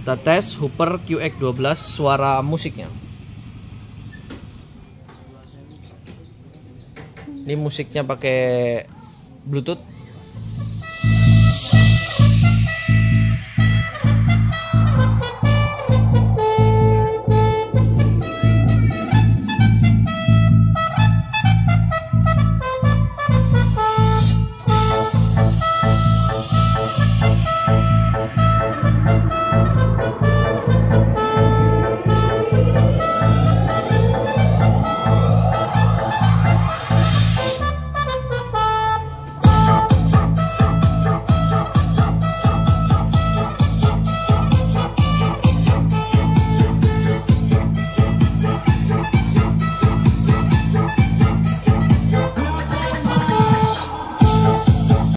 Kita tes Hooper QX12 suara musiknya. Ini musiknya pakai Bluetooth.